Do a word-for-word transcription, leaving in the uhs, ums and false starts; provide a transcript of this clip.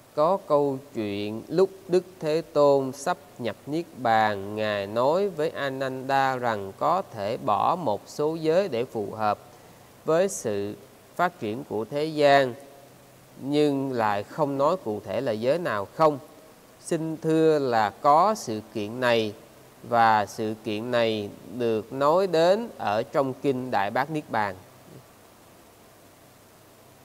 có câu chuyện lúc Đức Thế Tôn sắp nhập Niết Bàn, Ngài nói với Ananda rằng có thể bỏ một số giới để phù hợp với sự phát triển của thế gian, nhưng lại không nói cụ thể là giới nào không? Xin thưa là có sự kiện này, và sự kiện này được nói đến ở trong Kinh Đại Bát Niết Bàn.